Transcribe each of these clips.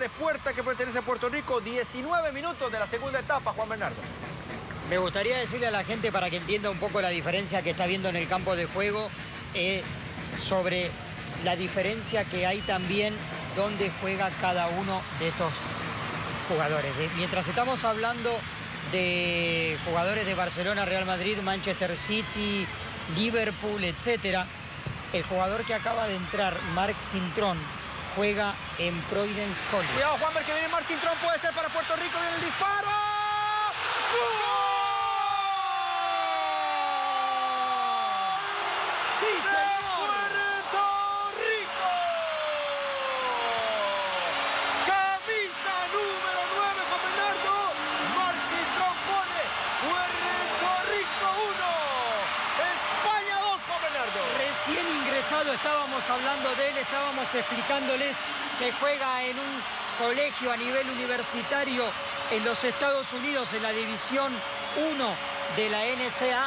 de Puerta que pertenece a Puerto Rico. 19 minutos de la segunda etapa, Juan Bernardo. Me gustaría decirle a la gente, para que entienda un poco la diferencia que está viendo en el campo de juego, sobre la diferencia que hay también donde juega cada uno de estos jugadores. Mientras estamos hablando de jugadores de Barcelona, Real Madrid, Manchester City, Liverpool, etcétera, el jugador que acaba de entrar, Marc Cintrón, juega en Providence College. Cuidado, Juanber, que viene Marc Cintrón, puede ser para Puerto Rico, viene el disparo. ¡Gol! ¡Sí, señor! ¡Puerto Rico! Camisa número 9, Juan Bernardo. Marc Cintrón pone Puerto Rico 1, España 2, Juan Bernardo. Recién ingresado estábamos hablando de él, estábamos explicándoles que juega en un colegio a nivel universitario en los Estados Unidos, en la División 1 de la NCAA.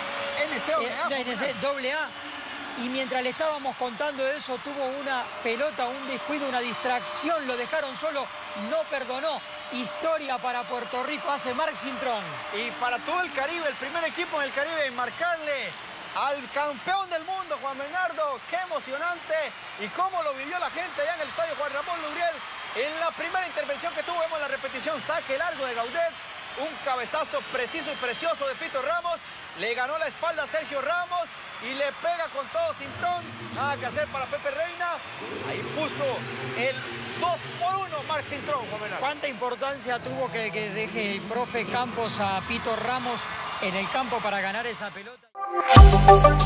NCAA. Y mientras le estábamos contando eso, tuvo una pelota, un descuido, una distracción, lo dejaron solo, no perdonó. Historia para Puerto Rico, hace Marc Cintrón. Y para todo el Caribe, el primer equipo en el Caribe en marcarle al campeón del mundo, Juan Bernardo. ¡Qué emocionante! Y cómo lo vivió la gente allá en el estadio Juan Ramón Lubriel. En la primera intervención que tuvo, vemos la repetición, saque largo de Gaudet, un cabezazo preciso y precioso de Pito Ramos, le ganó la espalda a Sergio Ramos y le pega con todo Cintrón. Nada que hacer para Pepe Reina. Ahí puso el 2-1 Marc Cintrón, Juan Bernardo. ¿Cuánta importancia tuvo que deje el profe Campos a Pito Ramos en el campo para ganar esa pelota?